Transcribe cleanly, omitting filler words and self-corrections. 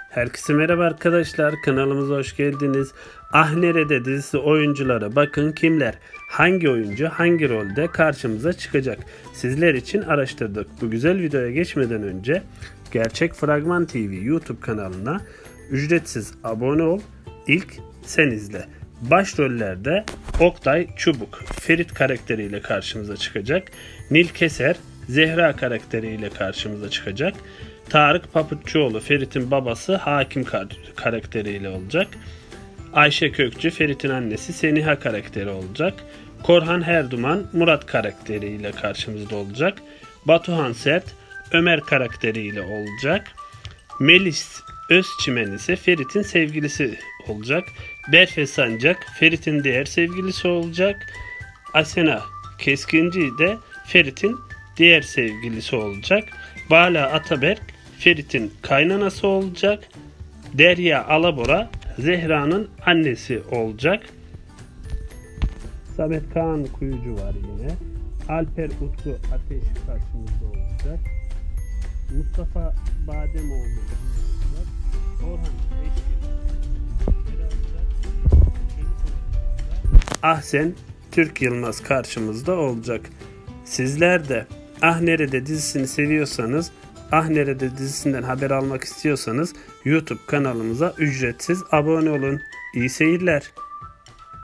Herkese merhaba arkadaşlar, kanalımıza hoş geldiniz. Ah Nerede dizisi oyuncuları bakın kimler, hangi oyuncu hangi rolde karşımıza çıkacak. Sizler için araştırdık. Bu güzel videoya geçmeden önce Gerçek Fragman TV YouTube kanalına ücretsiz abone ol, ilk sen izle. Başrollerde Oktay Çubuk, Ferit karakteriyle karşımıza çıkacak. Nil Keser, Zehra karakteriyle karşımıza çıkacak. Tarık Papuççuoğlu, Ferit'in babası Hakim karakteriyle olacak. Ayşe Kökçü, Ferit'in annesi Seniha karakteri olacak. Korhan Herduman, Murat karakteriyle karşımızda olacak. Batuhan Sert, Ömer karakteriyle olacak. Melis Özçimen ise Ferit'in sevgilisi olacak. Berfe Sancak, Ferit'in diğer sevgilisi olacak. Asena Keskinci de Ferit'in diğer sevgilisi olacak. Bala Ataberk, Ferit'in kaynanası olacak. Derya Alabora, Zehra'nın annesi olacak. Samet Kaan Kuyucu var yine. Alper Utku Ateş karşımızda olacak. Mustafa Bademoğlu olacak. Orhan Eşkin Ahsen Türk Yılmaz karşımızda olacak. Sizler de Ah Nerede dizisini seviyorsanız, Ah Nerede dizisinden haber almak istiyorsanız YouTube kanalımıza ücretsiz abone olun. İyi seyirler.